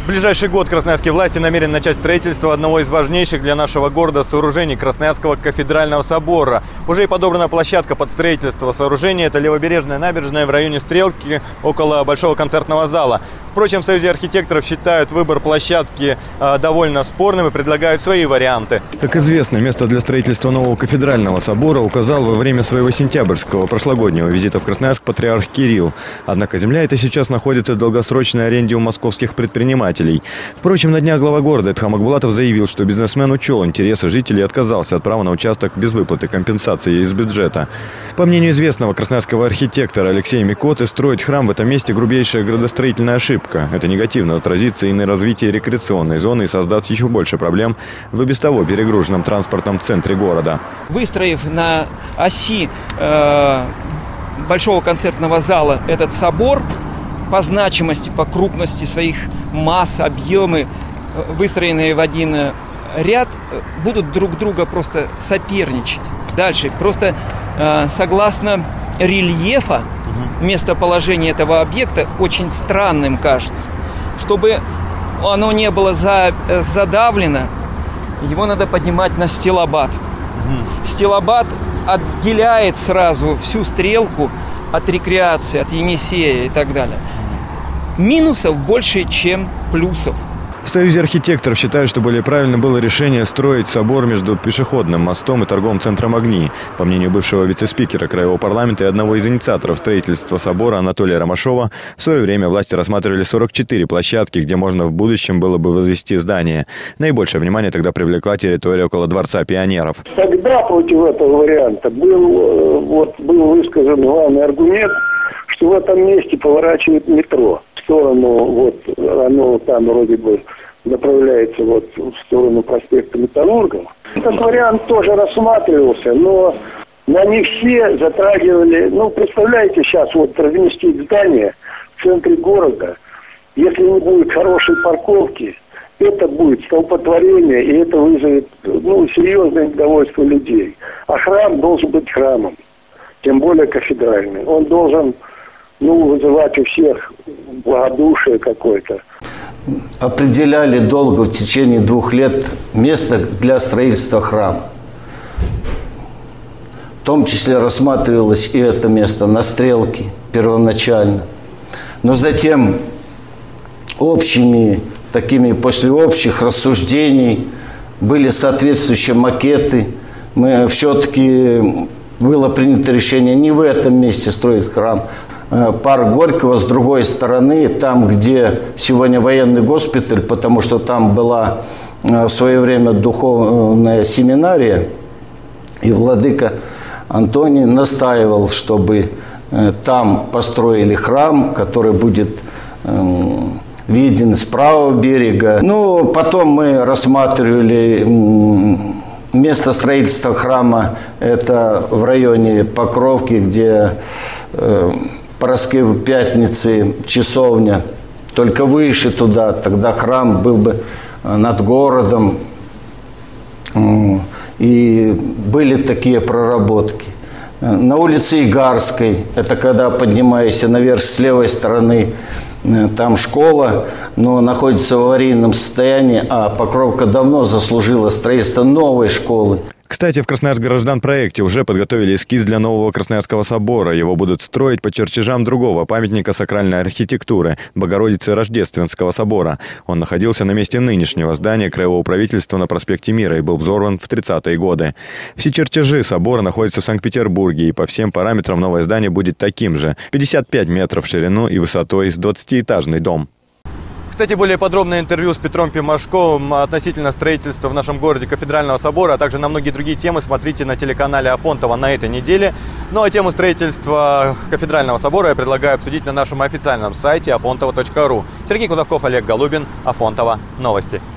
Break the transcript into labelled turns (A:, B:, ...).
A: В ближайший год красноярские власти намерены начать строительство одного из важнейших для нашего города сооружений – Красноярского кафедрального собора. Уже и подобрана площадка под строительство сооружения. Это левобережная набережная в районе Стрелки, около Большого концертного зала. Впрочем, в Союзе архитекторов считают выбор площадки довольно спорным и предлагают свои варианты.
B: Как известно, место для строительства нового кафедрального собора указал во время своего сентябрьского прошлогоднего визита в Красноярск патриарх Кирилл. Однако земля эта сейчас находится в долгосрочной аренде у московских предпринимателей. Впрочем, на днях глава города Эдхам Акбулатов заявил, что бизнесмен учел интересы жителей и отказался от права на участок без выплаты компенсации из бюджета. По мнению известного красноярского архитектора Алексея Микоты, строить храм в этом месте – грубейшая градостроительная ошибка. Это негативно отразится и на развитии рекреационной зоны и создаст еще больше проблем в и без того перегруженном транспортном центре города.
C: Выстроив на оси Большого концертного зала этот собор, по значимости, по крупности своих масс, объемы, выстроенные в один ряд, будут друг друга просто соперничать. Дальше, просто согласно рельефа, местоположение этого объекта очень странным кажется. Чтобы оно не было задавлено, его надо поднимать на стилобат. Стилобат отделяет сразу всю Стрелку от рекреации, от Енисея и так далее. Минусов больше, чем плюсов.
B: В Союзе архитекторов считают, что более правильно было решение строить собор между пешеходным мостом и торговым центром «Огни». По мнению бывшего вице-спикера Краевого парламента и одного из инициаторов строительства собора Анатолия Ромашова, в свое время власти рассматривали 44 площадки, где можно в будущем было бы возвести здание. Наибольшее внимание тогда привлекла территория около Дворца пионеров.
D: Тогда против этого варианта был высказан главный аргумент, что в этом месте поворачивает метро. В сторону, оно там вроде бы направляется в сторону проспекта Металлургов. Этот вариант тоже рассматривался, но на не все затрагивали, представляете, сейчас разместить здание в центре города, если не будет хорошей парковки, это будет столпотворение, и это вызовет, серьезное недовольство людей. А храм должен быть храмом, тем более кафедральный. Он должен вызывать у всех благодушие какое-то.
E: Определяли долго, в течение 2 лет, место для строительства храма. В том числе рассматривалось и это место на Стрелке первоначально. Но затем после общих рассуждений были соответствующие макеты. Все-таки было принято решение не в этом месте строить храм. Парк Горького с другой стороны, там, где сегодня военный госпиталь, потому что там была в свое время духовная семинария, и владыка Антоний настаивал, чтобы там построили храм, который будет виден с правого берега. Потом мы рассматривали место строительства храма, это в районе Покровки, где Параскевы Пятницы, часовня, только выше туда, тогда храм был бы над городом. И были такие проработки. На улице Игарской, это когда поднимаешься наверх с левой стороны, там школа, но находится в аварийном состоянии, а Покровка давно заслужила строительство новой школы.
B: Кстати, в Красноярск-Граждан-проекте уже подготовили эскиз для нового Красноярского собора. Его будут строить по чертежам другого памятника сакральной архитектуры – Богородицы Рождественского собора. Он находился на месте нынешнего здания Краевого правительства на проспекте Мира и был взорван в 30-е годы. Все чертежи собора находятся в Санкт-Петербурге, и по всем параметрам новое здание будет таким же – 55 метров в ширину и высотой с 20-этажный дом.
A: Кстати, более подробное интервью с Петром Пимашковым относительно строительства в нашем городе кафедрального собора, а также на многие другие темы смотрите на телеканале Афонтова на этой неделе. А тему строительства кафедрального собора я предлагаю обсудить на нашем официальном сайте afontova.ru. Сергей Кузовков, Олег Голубин, Афонтова. Новости.